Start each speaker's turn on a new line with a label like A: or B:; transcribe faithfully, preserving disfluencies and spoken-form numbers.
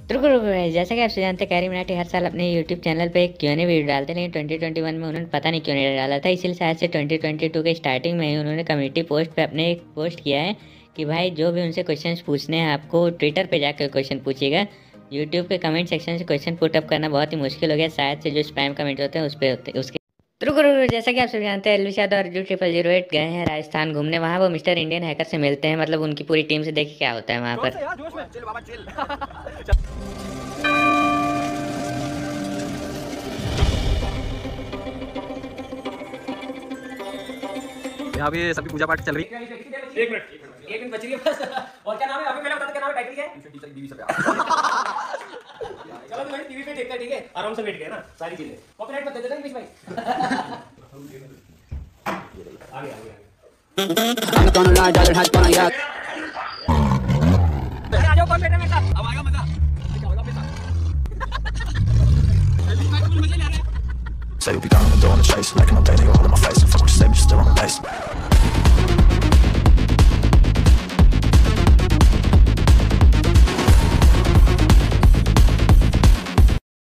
A: तो रुको रुको guys, जैसा कि आप जानते हैं कैरी मिनाटी हर साल अपने यूट्यूब चैनल पे एक क्यों वीडियो डालते हैं, लेकिन ट्वेंटी ट्वेंटी वन में उन्होंने पता नहीं क्यों नहीं डाला था। इसीलिए शायद से ट्वेंटी ट्वेंटी टू के स्टार्टिंग में ही उन्होंने कम्युनिटी पोस्ट पे अपने एक पोस्ट किया है कि भाई जो भी उनसे क्वेश्चन पूछने हैं आपको ट्विटर पे जाकर क्वेश्चन पूछिएगा। यूट्यूब के कमेंट सेक्शन से क्वेश्चन पुट अप करना बहुत ही मुश्किल हो गया, शायद से जो स्पैम कमेंट होते हैं उस पर होते उसके। तो रुको रुको, जैसा कि आप सब जानते हैं एलविश यादव और अर्जुन ट्रिपल जीरो एट गए हैं राजस्थान घूमने। वहाँ वो मिस्टर इंडियन हैकर से मिलते हैं, मतलब उनकी पूरी टीम से। देखिए क्या होता है वहाँ पर।
B: यहाँ पे सभी पूजा पाठ चल रही है।
C: एक मिनट एक मिनट बच रही है बस। और क्या नाम है? अभी पहले बता दो क्या नाम है, टाइटल क्या है?
B: बीवी सब
C: चलो तो भाई टीवी पे देखता है, ठीक है, आराम से बैठ गया ना सारी चीजें। कॉपीराइट मत दे देना बीच भाई। आगे आगे
D: I'm gonna lie, darling, has gonna yak.
C: अरे आ जाओ कौन बैठा मेरे साथ, अब आएगा मजा। क्या होगा मेरे साथ? मजा ले रहा है।
E: Say you'll be down the door on the chase, making my daily all in my face. And fuck what you say, but you're still on the pace.